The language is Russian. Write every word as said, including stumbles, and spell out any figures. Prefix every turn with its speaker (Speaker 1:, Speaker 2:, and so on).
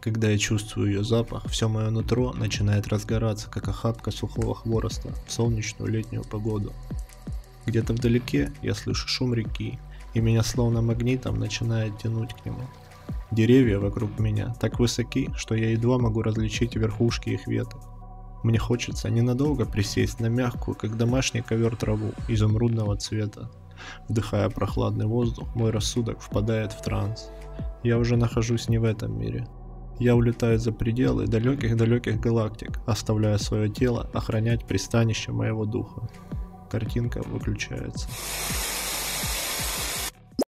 Speaker 1: Когда я чувствую ее запах, все мое нутро начинает разгораться, как охапка сухого хвороста в солнечную летнюю погоду. Где-то вдалеке я слышу шум реки, и меня словно магнитом начинает тянуть к нему. Деревья вокруг меня так высоки, что я едва могу различить верхушки их веток. Мне хочется ненадолго присесть на мягкую, как домашний ковер, траву изумрудного цвета. Вдыхая прохладный воздух, мой рассудок впадает в транс. Я уже нахожусь не в этом мире. Я улетаю за пределы далеких-далеких галактик, оставляя свое тело охранять пристанище моего духа. Картинка выключается.